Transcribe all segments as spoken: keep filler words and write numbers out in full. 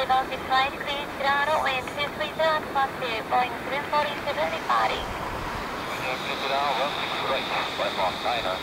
Velocity flight, clear Toronto, wind two three zero plus two, Boeing seven forty-seven departing. Clear Toronto, one six right, left on niner.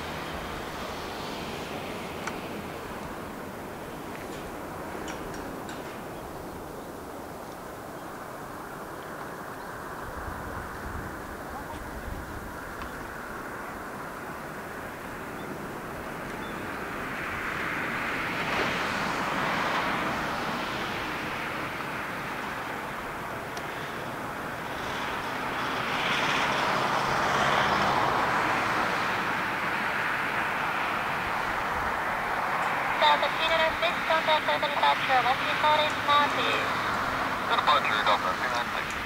Delta Peter six, contact with departure, one three four is Marty. Departure, Delta two nine six.